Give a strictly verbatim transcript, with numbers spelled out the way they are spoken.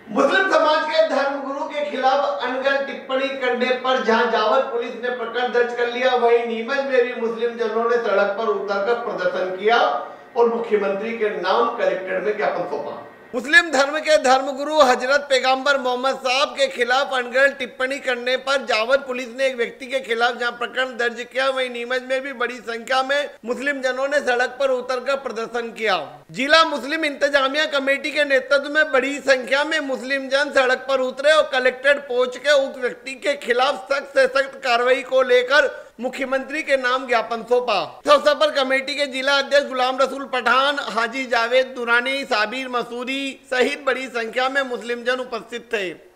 मुस्लिम समाज के धर्मगुरु के खिलाफ अनगढ़ टिप्पणी करने पर जहां जावर पुलिस ने प्रकरण दर्ज कर लिया, वहीं नीमच में भी मुस्लिम जनों ने सड़क पर उतरकर प्रदर्शन किया और मुख्यमंत्री के नाम कलेक्टेड में ज्ञापन सौंपा। मुस्लिम धर्म के धर्मगुरु हजरत पैगंबर मोहम्मद साहब के खिलाफ अनगढ़ टिप्पणी करने पर जावर पुलिस ने एक व्यक्ति के खिलाफ जहां प्रकरण दर्ज किया, वहीं नीमच में भी बड़ी संख्या में मुस्लिम जनों ने सड़क पर उतरकर प्रदर्शन किया। जिला मुस्लिम इंतजामिया कमेटी के नेतृत्व में बड़ी संख्या में मुस्लिम जन सड़क पर उतरे और कलेक्टेड पहुंच के उस व्यक्ति के खिलाफ सख्त से सख्त कार्रवाई को लेकर मुख्यमंत्री के नाम ज्ञापन सौंपा। इस अवसर पर कमेटी के जिला अध्यक्ष गुलाम रसूल पठान, हाजी जावेद दुरानी, साबिर मसूरी सहित बड़ी संख्या में मुस्लिम जन उपस्थित थे।